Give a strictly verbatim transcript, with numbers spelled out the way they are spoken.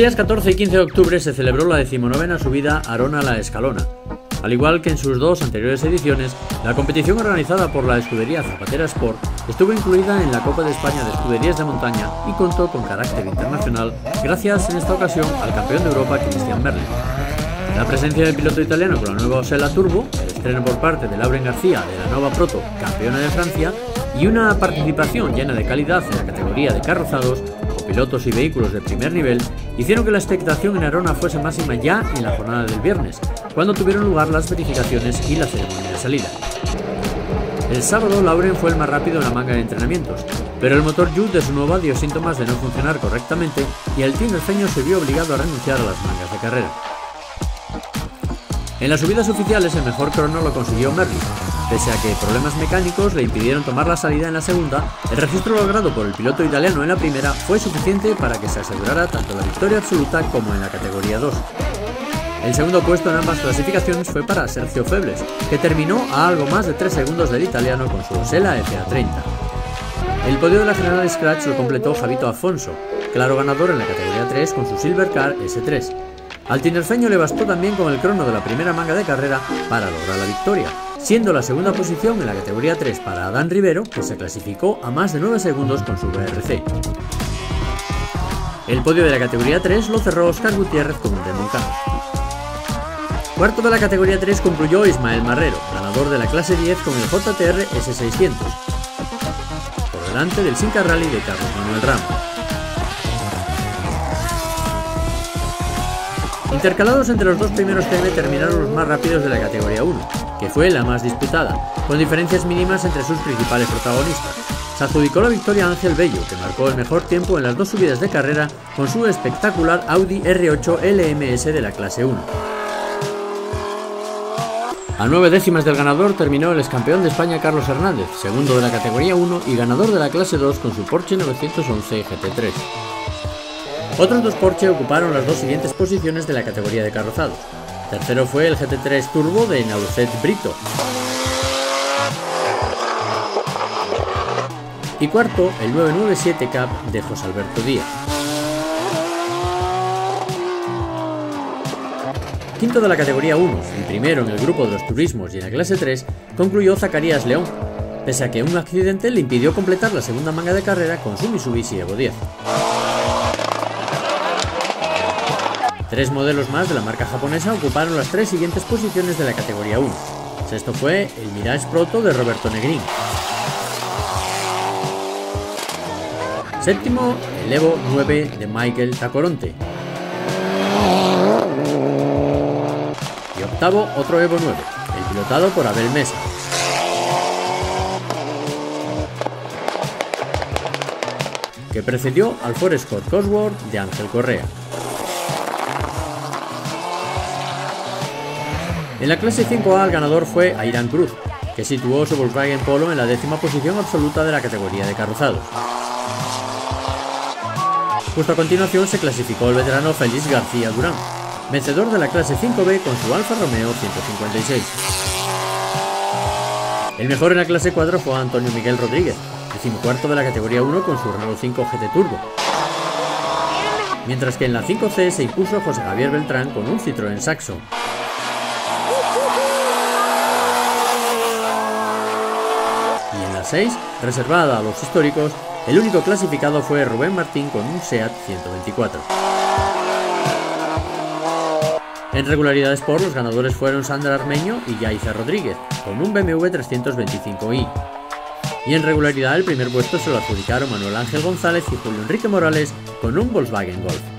días catorce y quince de octubre se celebró la decimonovena subida Arona La Escalona. Al igual que en sus dos anteriores ediciones, la competición organizada por la escudería Zapatera Sport estuvo incluida en la Copa de España de Escuderías de Montaña y contó con carácter internacional gracias en esta ocasión al campeón de Europa Cristian Merlin. La presencia del piloto italiano con la nueva Osella Turbo, el estreno por parte de Lauren García de la Nova Proto, campeona de Francia, y una participación llena de calidad en la categoría de carrozados, con pilotos y vehículos de primer nivel, hicieron que la expectación en Arona fuese máxima ya en la jornada del viernes, cuando tuvieron lugar las verificaciones y la ceremonia de salida. El sábado, Lauren fue el más rápido en la manga de entrenamientos, pero el motor Jude de su Nova dio síntomas de no funcionar correctamente y el tinerfeño se vio obligado a renunciar a las mangas de carrera. En las subidas oficiales el mejor crono lo consiguió Merlin. Pese a que problemas mecánicos le impidieron tomar la salida en la segunda, el registro logrado por el piloto italiano en la primera fue suficiente para que se asegurara tanto la victoria absoluta como en la categoría dos. El segundo puesto en ambas clasificaciones fue para Sergio Febles, que terminó a algo más de tres segundos del italiano con su Osella F A treinta. El podio de la General Scratch lo completó Javito Afonso, claro ganador en la categoría tres con su Silvercar S tres. Al tinerfeño le bastó también con el crono de la primera manga de carrera para lograr la victoria, siendo la segunda posición en la categoría tres para Adán Rivero, que se clasificó a más de nueve segundos con su V R C. El podio de la categoría tres lo cerró Oscar Gutiérrez con un Demon Car. Cuarto de la categoría tres concluyó Ismael Marrero, ganador de la clase diez con el J T R S seiscientos, por delante del Simca Rally de Carlos Manuel Ramos. Intercalados entre los dos primeros T M terminaron los más rápidos de la categoría uno, que fue la más disputada, con diferencias mínimas entre sus principales protagonistas. Se adjudicó la victoria a Ángel Bello, que marcó el mejor tiempo en las dos subidas de carrera con su espectacular Audi R ocho L M S de la clase uno. A nueve décimas del ganador terminó el excampeón de España Carlos Hernández, segundo de la categoría uno y ganador de la clase dos con su Porsche novecientos once G T tres. Otros dos Porsche ocuparon las dos siguientes posiciones de la categoría de carrozados. Tercero fue el G T tres Turbo de Nauset Brito. Y cuarto, el nueve nueve siete Cup de José Alberto Díaz. Quinto de la categoría uno y primero en el grupo de los turismos y en la clase tres, concluyó Zacarías León, pese a que un accidente le impidió completar la segunda manga de carrera con su Mitsubishi Evo diez. Tres modelos más de la marca japonesa ocuparon las tres siguientes posiciones de la categoría uno. Sexto fue el Mirage Proto de Roberto Negrín. Séptimo, el Evo nueve de Michael Tacoronte. Y octavo, otro Evo nueve, el pilotado por Abel Mesa. Que precedió al Ford Escort Cosworth de Ángel Correa. En la clase cinco A el ganador fue Airán Cruz, que situó su Volkswagen Polo en la décima posición absoluta de la categoría de carrozados. Justo a continuación se clasificó el veterano Félix García Durán, vencedor de la clase cinco B con su Alfa Romeo ciento cincuenta y seis. El mejor en la clase cuatro fue Antonio Miguel Rodríguez, decimocuarto de la categoría uno con su Renault cinco G T Turbo. Mientras que en la cinco C se impuso José Javier Beltrán con un Citroën Saxo. Y en la seis, reservada a los históricos, el único clasificado fue Rubén Martín con un SEAT ciento veinticuatro. En regularidad Sport los ganadores fueron Sandra Armeño y Yaiza Rodríguez, con un B M W trescientos veinticinco i. Y en regularidad el primer puesto se lo adjudicaron Manuel Ángel González y Julio Enrique Morales con un Volkswagen Golf.